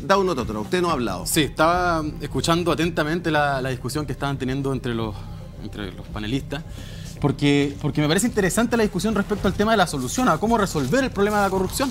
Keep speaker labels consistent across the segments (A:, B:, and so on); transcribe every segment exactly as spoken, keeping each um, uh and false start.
A: da un otro, usted no ha hablado.
B: Sí, estaba escuchando atentamente la, la discusión que estaban teniendo entre los, entre los panelistas, porque, porque me parece interesante la discusión respecto al tema de la solución, a cómo resolver el problema de la corrupción.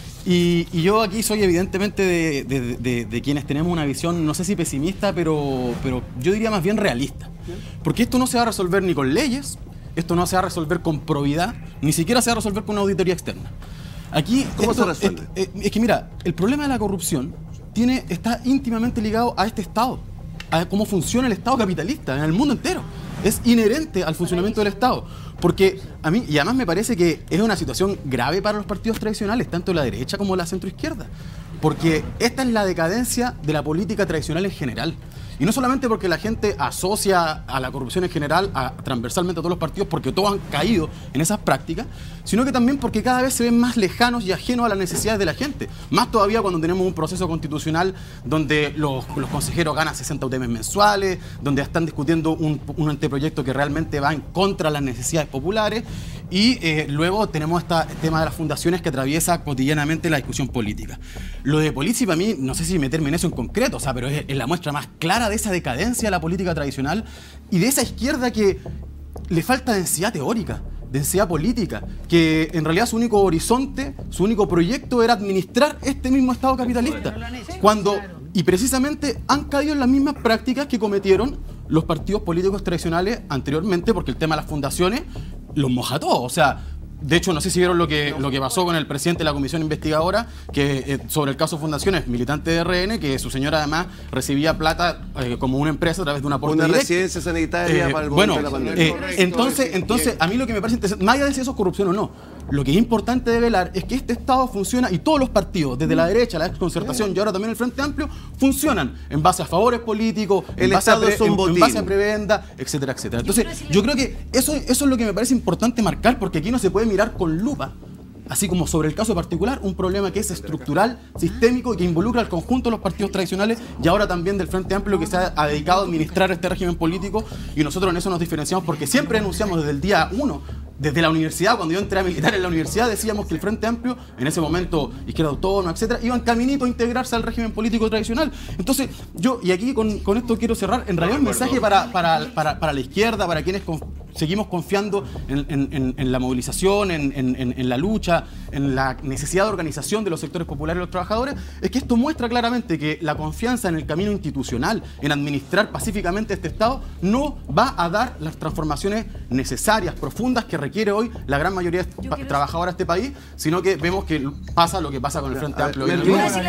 B: Y, y yo aquí soy evidentemente de, de, de, de quienes tenemos una visión, no sé si pesimista, pero, pero yo diría más bien realista. Porque esto no se va a resolver ni con leyes, esto no se va a resolver con probidad, ni siquiera se va a resolver con una auditoría externa. Aquí,
A: ¿cómo
B: esto,
A: se resuelve?
B: Es, es, es que mira, el problema de la corrupción tiene, está íntimamente ligado a este Estado, a cómo funciona el Estado capitalista en el mundo entero. Es inherente al funcionamiento del Estado. Porque a mí, y además me parece que es una situación grave para los partidos tradicionales, tanto la derecha como la centroizquierda. Porque esta es la decadencia de la política tradicional en general. Y no solamente porque la gente asocia a la corrupción en general a, transversalmente a todos los partidos, porque todos han caído en esas prácticas, sino que también porque cada vez se ven más lejanos y ajenos a las necesidades de la gente. Más todavía cuando tenemos un proceso constitucional donde los, los consejeros ganan sesenta U T M mensuales, donde están discutiendo un, un anteproyecto que realmente va en contra de las necesidades populares, y eh, luego tenemos este tema de las fundaciones que atraviesa cotidianamente la discusión política. Lo de Polizzi, para mí, no sé si meterme en eso en concreto, o sea, pero es, es la muestra más clara de esa decadencia de la política tradicional y de esa izquierda que le falta densidad teórica, densidad política, que en realidad su único horizonte, su único proyecto era administrar este mismo Estado capitalista. Cuando, y precisamente han caído en las mismas prácticas que cometieron los partidos políticos tradicionales anteriormente, porque el tema de las fundaciones los moja todos. O sea, de hecho, no sé si vieron lo que, lo que pasó con el presidente de la comisión investigadora que eh, sobre el caso Fundaciones, militante de R N, que su señora además recibía plata eh, como una empresa a través de una aporte
A: Una
B: directo.
A: residencia sanitaria
B: Eh,
A: para el
B: bueno,
A: momento de la pandemia.
B: eh,
A: Correcto,
B: entonces,
A: es-
B: entonces a mí lo que me parece interesante, más allá de si eso es corrupción o no, lo que es importante de velar es que este Estado funciona y todos los partidos, desde la derecha, la exconcertación y ahora también el Frente Amplio, funcionan en base a favores políticos, en,
A: El
B: base, a
A: Estado
B: pre-
A: es un
B: en- en
A: botín.
B: base a prebenda, etcétera, etcétera. Entonces, yo creo que eso, eso es lo que me parece importante marcar, porque aquí no se puede mirar con lupa, así como sobre el caso particular, un problema que es estructural, sistémico y que involucra al conjunto de los partidos tradicionales y ahora también del Frente Amplio, que se ha, ha dedicado a administrar este régimen político, y nosotros en eso nos diferenciamos porque siempre denunciamos desde el día uno, desde la universidad, cuando yo entré a militar en la universidad, decíamos que el Frente Amplio, en ese momento Izquierda Autónoma, etcétera, iban caminito a integrarse al régimen político tradicional. Entonces, yo, y aquí con, con esto quiero cerrar, en realidad un mensaje para, para, para, para la izquierda, para quienes con, seguimos confiando en, en, en, en la movilización, en, en, en la lucha, en la necesidad de organización de los sectores populares y los trabajadores, es que esto muestra claramente que la confianza en el camino institucional, en administrar pacíficamente este Estado, no va a dar las transformaciones necesarias, profundas, que requiere hoy la gran mayoría de trabajadoras de este país, sino que vemos que pasa lo que pasa con el Frente Amplio.
C: Sí,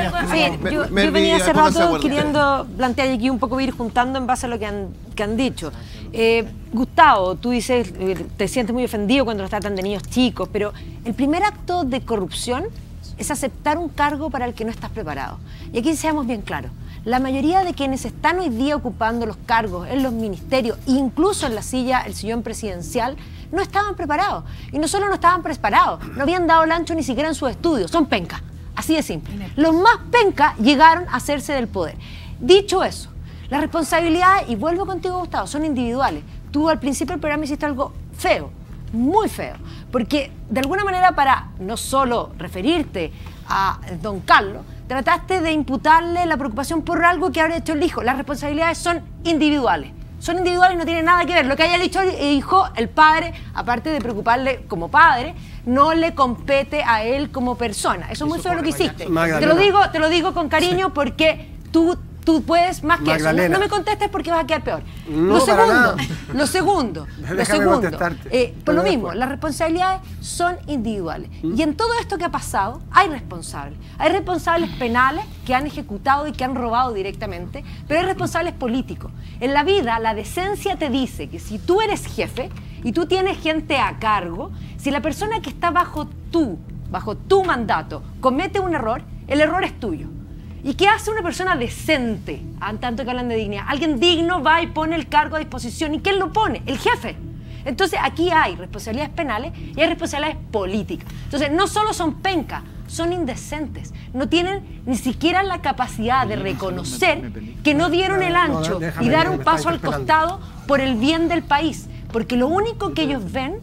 C: yo, yo venía hace rato queriendo plantear y aquí un poco ir juntando en base a lo que han, que han dicho. Eh, Gustavo, tú dices, eh, te sientes muy ofendido cuando los tratan de niños chicos, pero el primer acto de corrupción es aceptar un cargo para el que no estás preparado. Y aquí seamos bien claros, la mayoría de quienes están hoy día ocupando los cargos en los ministerios, incluso en la silla, el sillón presidencial, no estaban preparados. Y no solo no estaban preparados, no habían dado el ancho ni siquiera en sus estudios, son pencas, así de simple. Los más pencas llegaron a hacerse del poder. Dicho eso, las responsabilidades, y vuelvo contigo, Gustavo, son individuales. Tú al principio del programa hiciste algo feo, muy feo, porque de alguna manera, para no solo referirte a don Carlos, trataste de imputarle la preocupación por algo que habría hecho el hijo. Las responsabilidades son individuales. Son individuales y no tienen nada que ver. Lo que haya dicho el hijo, el padre, aparte de preocuparle como padre, no le compete a él como persona. Eso es muy feo lo que hiciste. Te lo digo, te lo digo con cariño porque tú, tú puedes más que Magdalena. eso. No, no me contestes porque vas a quedar peor.
D: No,
C: lo segundo,
D: para
C: lo segundo, lo segundo, eh, por lo mismo, las responsabilidades son individuales. ¿Mm? Y en todo esto que ha pasado, hay responsables. Hay responsables penales que han ejecutado y que han robado directamente, pero hay responsables políticos. En la vida, la decencia te dice que si tú eres jefe y tú tienes gente a cargo, si la persona que está bajo tú, bajo tu mandato, comete un error, el error es tuyo. ¿Y qué hace una persona decente? En tanto que hablan de dignidad. Alguien digno va y pone el cargo a disposición. ¿Y quién lo pone? El jefe. Entonces aquí hay responsabilidades penales y hay responsabilidades políticas. Entonces no solo son pencas, son indecentes. No tienen ni siquiera la capacidad de reconocer que no dieron el ancho y dar un paso al costado por el bien del país. Porque lo único que ellos ven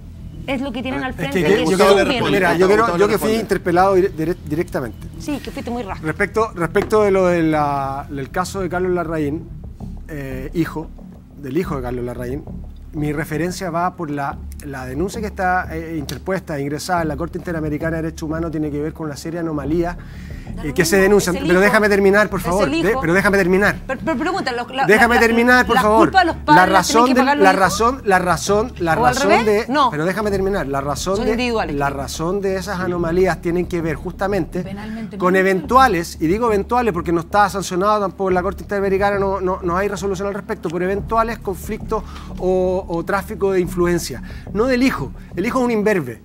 C: es lo que tienen al frente.
D: Es que, que yo, quiero, mira, yo, quiero, yo que fui interpelado dire, directamente.
C: Sí, que fuiste muy rápido.
D: Respecto, respecto de lo de la, del caso de Carlos Larraín, eh, hijo, del hijo de Carlos Larraín, mi referencia va por la, la denuncia que está eh, interpuesta e ingresada en la Corte Interamericana de Derechos Humanos, tiene que ver con una serie de anomalías eh, que se denuncian. Pero hijo, déjame terminar, por favor. De, pero déjame terminar.
C: Pero, pero pregúntalo. La,
D: déjame
C: la,
D: terminar, por
C: la,
D: favor.
C: La,
D: la razón, de, la razón, la razón, la razón de.
C: No.
D: Pero déjame terminar. La razón de, la razón de esas anomalías tienen que ver justamente con eventuales, y digo eventuales porque no está sancionado tampoco en la Corte Interamericana, no, no, no hay resolución al respecto, por eventuales conflictos o, o tráfico de influencia. No del hijo. El hijo es un imberbe.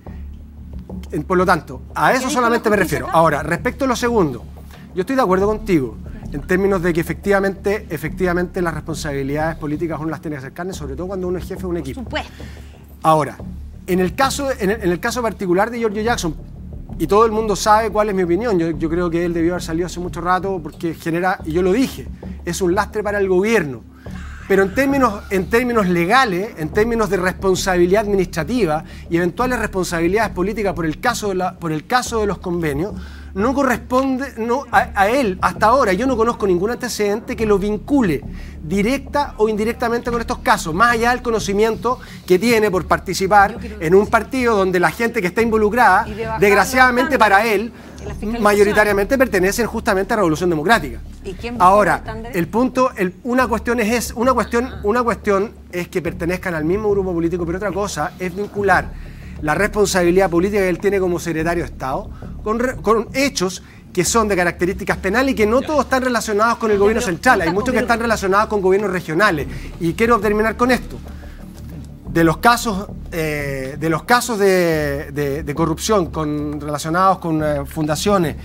D: Por lo tanto, a eso solamente me refiero. Ahora, respecto a lo segundo, yo estoy de acuerdo contigo en términos de que efectivamente, efectivamente las responsabilidades políticas uno las tiene que hacer carne, sobre todo cuando uno es jefe de un equipo.
C: Por supuesto.
D: Ahora, en el caso, en el, en el caso particular de Giorgio Jackson, y todo el mundo sabe cuál es mi opinión, yo, yo creo que él debió haber salido hace mucho rato porque genera, y yo lo dije, es un lastre para el gobierno. Pero en términos, en términos legales, en términos de responsabilidad administrativa y eventuales responsabilidades políticas por el caso de, la, por el caso de los convenios, no corresponde no, a, a él, hasta ahora, yo no conozco ningún antecedente que lo vincule directa o indirectamente con estos casos, más allá del conocimiento que tiene por participar en un partido donde la gente que está involucrada, de desgraciadamente para él, mayoritariamente pertenecen justamente a la Revolución Democrática.
C: ¿Y quién
D: ahora, el punto, el, una cuestión es, es una cuestión, una cuestión es que pertenezcan al mismo grupo político, pero otra cosa es vincular la responsabilidad política que él tiene como secretario de Estado con, con hechos que son de características penales y que no todos están relacionados con el gobierno central. Hay muchos que están relacionados con gobiernos regionales. Y quiero terminar con esto. De los casos, eh, de, los casos de, de, de corrupción con, relacionados con eh, fundaciones,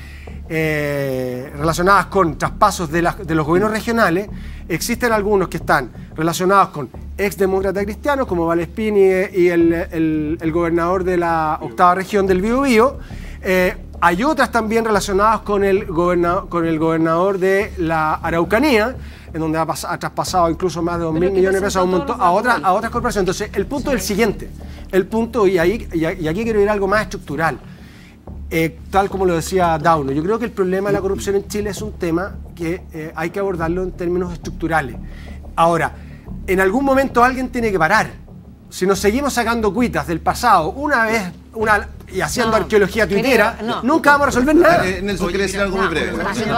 D: eh, relacionadas con traspasos de, la, de los gobiernos regionales, existen algunos que están relacionados con exdemócratas cristianos, como Valespín y, y el, el, el gobernador de la octava región del Biobío. Eh, hay otras también relacionadas con el, gobernador, con el gobernador de la Araucanía, en donde ha, ha traspasado incluso más de dos mil millones de pesos a, un montón, a, otra, a otras corporaciones. Entonces, el punto sí. es el siguiente. El punto, y, ahí, y aquí quiero ir a algo más estructural, eh, tal como lo decía Dauno. Yo creo que el problema de la corrupción en Chile es un tema que eh, hay que abordarlo en términos estructurales. Ahora, en algún momento alguien tiene que parar. Si nos seguimos sacando cuitas del pasado una vez una, y haciendo no, arqueología tuitera, no. nunca vamos a resolver nada.
A: Eh, Nelson quiere decir algo muy breve.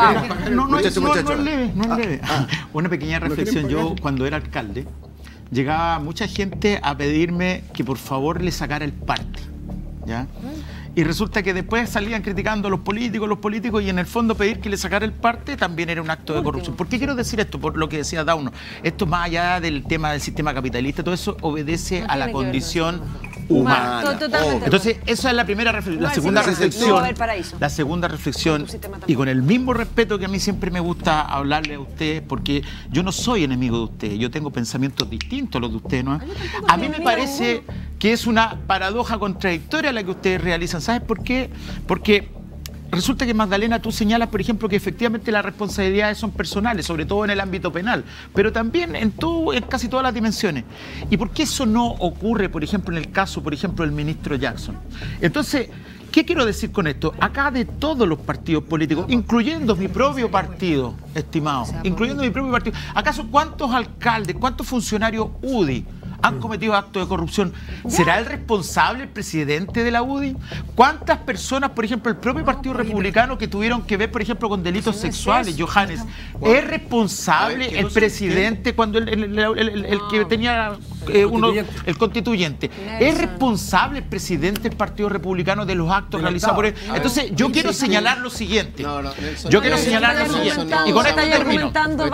E: No, no, muchacho, no, no es leve, no es leve. Ah, ah. Una pequeña reflexión. Yo, cuando era alcalde, llegaba mucha gente a pedirme que por favor le sacara el parte, ¿ya? Y resulta que después salían criticando a los políticos, los políticos, y en el fondo pedir que le sacara el parte también era un acto de corrupción. ¿Por qué quiero decir esto? Por lo que decía Dauno. Esto, más allá del tema del sistema capitalista, todo eso obedece no a la condición humana. humana. Entonces, esa es la primera reflexión. La segunda reflexión, la segunda reflexión, y con el mismo respeto que a mí siempre me gusta hablarle a ustedes, porque yo no soy enemigo de ustedes, yo tengo pensamientos distintos a los de ustedes, ¿no? A mí me parece que es una paradoja contradictoria la que ustedes realizan. ¿Sabes por qué? Porque resulta que, Magdalena, tú señalas, por ejemplo, que efectivamente las responsabilidades son personales, sobre todo en el ámbito penal, pero también en, todo, en casi todas las dimensiones. ¿Y por qué eso no ocurre, por ejemplo, en el caso, por ejemplo, del ministro Jackson? Entonces, ¿qué quiero decir con esto? Acá de todos los partidos políticos, incluyendo mi propio partido, estimado, incluyendo mi propio partido, ¿acaso cuántos alcaldes, cuántos funcionarios U D I han cometido actos de corrupción? ¿Será el responsable el presidente de la U D I? ¿Cuántas personas, por ejemplo, el propio Partido Republicano, que tuvieron que ver, por ejemplo, con delitos sexuales, Johannes? ¿Es responsable el presidente cuando el, el, el, el, el que tenía eh, uno, el constituyente? ¿Es responsable el presidente del Partido Republicano de los actos realizados por él? Entonces, yo quiero señalar lo siguiente. Yo quiero señalar lo siguiente. Y con esto termino.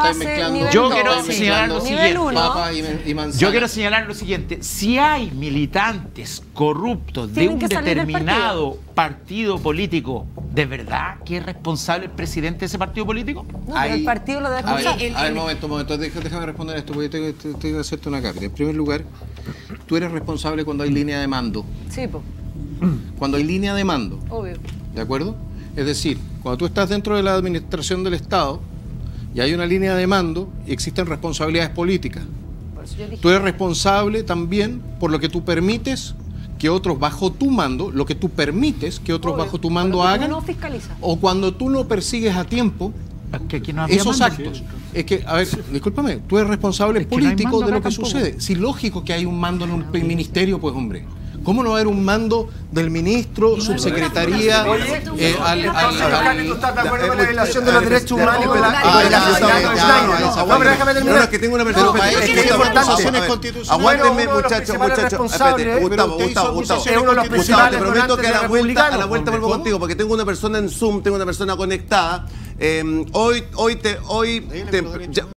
E: Yo quiero señalar lo siguiente. Yo quiero señalar lo siguiente: si hay militantes corruptos de un determinado partido político, ¿de verdad que es responsable el presidente de ese partido político?
C: No, pero el partido lo deja.
A: A ver, a ver, momento, momento, déjame responder esto, porque tengo, tengo que hacerte una cápita. En primer lugar, tú eres responsable cuando hay línea de mando.
C: Sí, pues.
A: Cuando hay línea de mando.
C: Obvio.
A: ¿De acuerdo? Es decir, cuando tú estás dentro de la administración del Estado y hay una línea de mando y existen responsabilidades políticas. Tú eres responsable también por lo que tú permites que otros bajo tu mando, lo que tú permites que otros
C: Obvio,
A: bajo tu mando
C: cuando tú
A: hagan,
C: no fiscalizas.
A: o cuando tú no persigues a tiempo
E: que aquí no había
A: esos
E: mando.
A: actos. Es que, a ver, discúlpame, tú eres responsable
E: Es que no hay
A: político
E: mando
A: de lo
E: acá
A: que
E: tampoco.
A: sucede. Si lógico que hay un mando en un ministerio, pues hombre. ¿Cómo no va a haber un mando del ministro, subsecretaría, eh, al, al, al-
D: ¿Tú estás de acuerdo con la violación de los derechos humanos y con la-
A: Ah,
D: y con la-
A: ya,
D: y con la-
A: ya,
D: y con
A: ya,
D: la-
A: ya,
D: No, pero déjame terminar.
F: No, es que tengo una
A: Pero
F: persona.
A: para eso
D: es que
A: tiene
D: es importante.
A: acusaciones
F: A ver,
A: constitucionales.
F: Aguántenme,
D: Bueno, uno de los
F: muchachos,
D: principales
F: muchachos.
D: responsables-
F: Espérate, Gustavo,
A: Pero usted hizo
F: Gustavo, Gustavo.
A: acusaciones
D: Es uno de los
F: Gustavo,
D: principales
F: te prometo
D: donantes
F: que a
D: de
F: la vuelta, a la
D: republicanos,
F: vuelta vuelvo
A: ¿cómo?
F: contigo, porque tengo una persona en Zoom, tengo una persona conectada. Eh, hoy, hoy te, hoy te, ya-